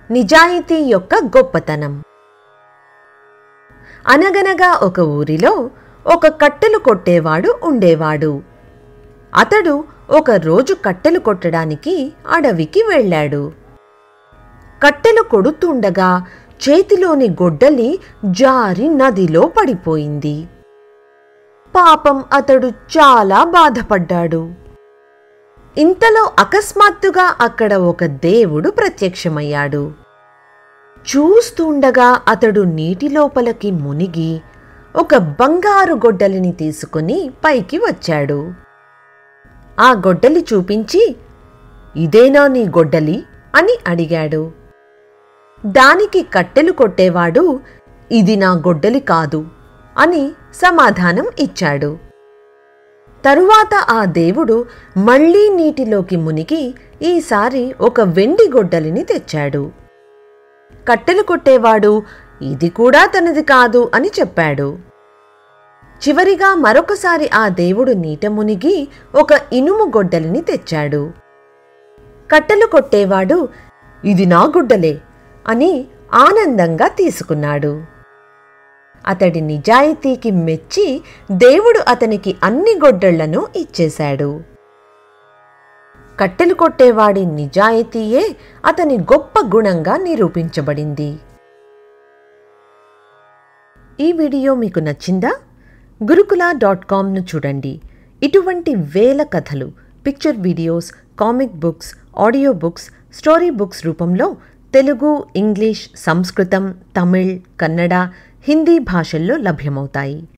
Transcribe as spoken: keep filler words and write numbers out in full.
నిజాయితీ యొక్క గొప్పతనం. అనగనగా ఒక ఊరిలో ఒక కట్టెలు కొట్టేవాడు ఉండేవాడు. అతడు ఒక రోజు కట్టెలు కొట్టడానికి అడవికి వెళ్ళాడు. కట్టెలు కొడుతుండగా చేతిలోని గొడ్డలి జారి నదిలో పడిపోయింది. పాపం అతడు చాలా బాధపడ్డాడు. ఇంతలో అకస్మాత్తుగా అక్కడ ఒక దేవుడు ప్రత్యక్షమయ్యాడు. చూస్తుండగా అతడు నీటి లోపలికి మునిగి ఒక బంగారు గొడ్డలిని తీసుకుని పైకి వచ్చాడు. ఆ గొడ్డలి చూపించి, "ఇదేనా నీ గొడ్డలి?" అని అడిగాడు. దానికి కట్టెలు కొట్టేవాడు, "ఇది నా గొడ్డలి కాదు" అని సమాధానం ఇచ్చాడు. తరువాత ఆ దేవుడు మళ్లీ నీటిలోకి మునిగి ఈసారి ఒక వెండి గొడ్డలిని తెచ్చాడు. కట్టెలు కొట్టేవాడు, "ఇది కూడా తనది కాదు" అని చెప్పాడు. చివరిగా మరొకసారి ఆ దేవుడు నీట మునిగి ఒక ఇనుము గొడ్డలిని తెచ్చాడు. కట్టెలు కొట్టేవాడు, "ఇది నా గొడ్డలే" అని ఆనందంగా తీసుకున్నాడు. అతడి నిజాయితీకి మెచ్చి దేవుడు అతనికి అన్ని గొడ్డళ్లను ఇచ్చేశాడు. కట్టెలు కొట్టేవాడి నిజాయితీయే అతని గొప్ప గుణంగా నిరూపించబడింది. ఈ వీడియో మీకు నచ్చిందా? గురుకుల డాట్ కామ్ను చూడండి. ఇటువంటి వేల కథలు, picture videos, comic books, audio books, story books రూపంలో తెలుగు, ఇంగ్లీష్, సంస్కృతం, తమిళ్, కన్నడ, హిందీ భాషల్లో లభ్యమవుతాయి.